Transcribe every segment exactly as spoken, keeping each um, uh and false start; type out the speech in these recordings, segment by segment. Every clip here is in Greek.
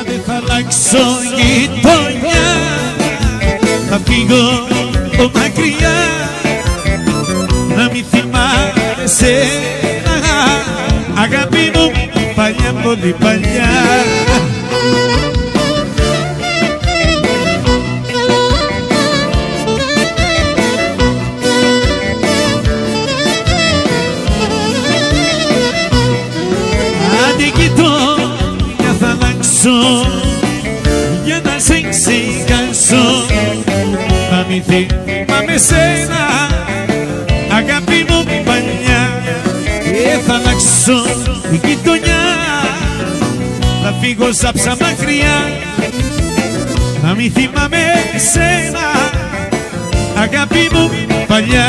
δεν θα αλλάξω γειτονιά, θα φύγω από μακριά, να μην θυμάμαι σένα, αγάπη μου παλιά, πολύ παλιά. Για να σε ξεχάσω, να μην θυμάμαι σένα, αγάπη μου παλιά. Και θα αλλάξω γειτονιά, θα φύγω σάψα μακριά, να μην θυμάμαι σένα, αγάπη μου παλιά.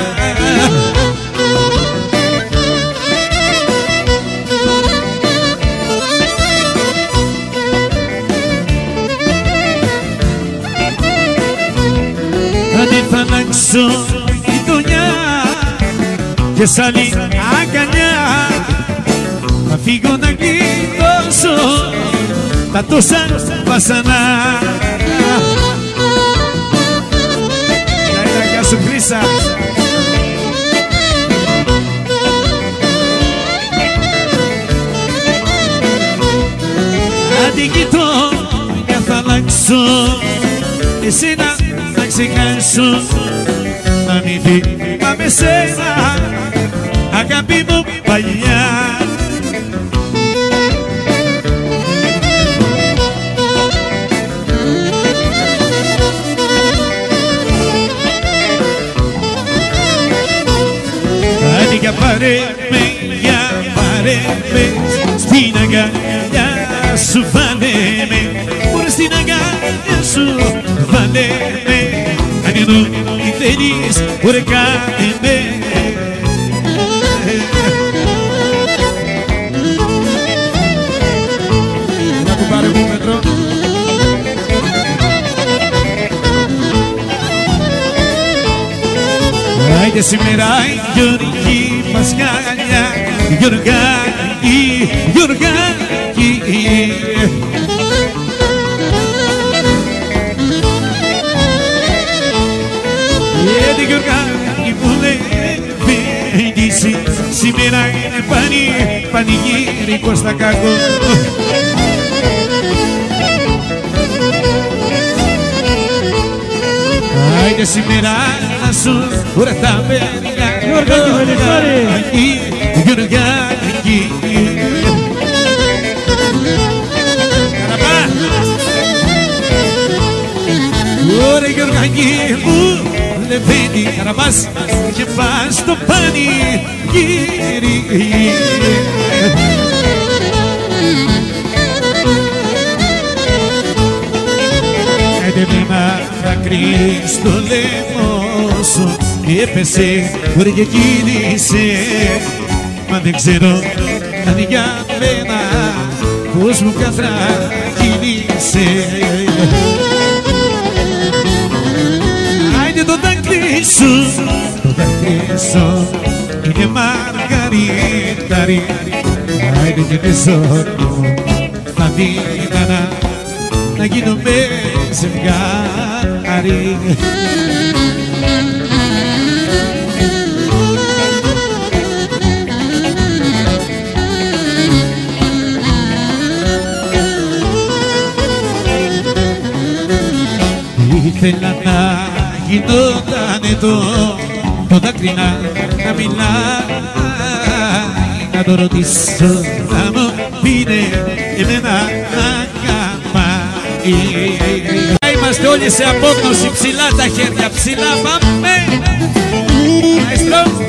Θα αλλάξω γειτονιά και σ' άλλη αγκαλιά, θα φύγω να γλιτώσω τα τόσα βασανά. Γεια σου Χρύσα. Άντε γειτονιά θα αλλάξω, εσένα να ξεχάσω, να μην θυμάμαι σένα, αγάπη μου παλιά. Άντε για πάρε με, για πάρε με, στην αγκαλιά σου βάλε με, μωρέ στην αγκαλιά σου βάλε με. Αν εδώ τι θέλεις, ωραία κάνε με. Να κουμπάρε μου μέτρο. Άιντε σήμερα Γιώργη Πασχάλια, Γιωργάκη, Γιωργάκη. Γιατί Γιωργάκη που δεν φαίνεται, σήμερα είναι πανί, πανηγύρικο στα κακό. Άιντε σήμερα να σου ωραία τα παιδιά, Γιωργάκη, Γιωργάκη. Καραπά! Ωραία Γιωργάκη μου λεβαίνει, καραβάς και πας στο πανηγύρι. Άντε με μαυρακρύ στο λαιμό σου, έπεσε ωραία και κύλησε, μα δεν ξέρω αν για μένα πώς μου κατρακύλησε. Άιντε το δάκρυ σου, το δάκρυ σου είναι μαργαρίταρι. Άιντε και τη ζωή μου θα δίνανα να γίνομαι ζευγάρι. Ήθελα να γινόταν εδώ το δάκρυ να μιλάει, να το ρωτήσω να μου πίνε εμένα αγαπάει. Είμαστε όλοι σε απόγνωση, ψηλά τα χέρια, ψηλά πάμε. Μαέστρο.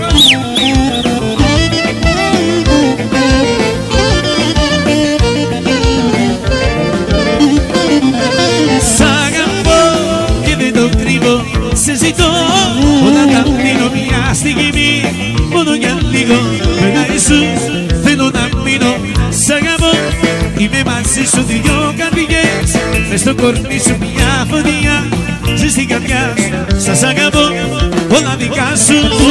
Σ' αγαπώ και δεν το κρύβω, σε ζητώ όταν τα δίνω μια στιγμή, μόνο για λίγο περνάει σου, θέλω να μείνω. Σ' αγαπώ, είμαι μαζί σου δυο καρδιές, μες στο κορμί σου μια φωτιά, ζεις στην καρδιά σου, σας αγαπώ όλα δικά σου.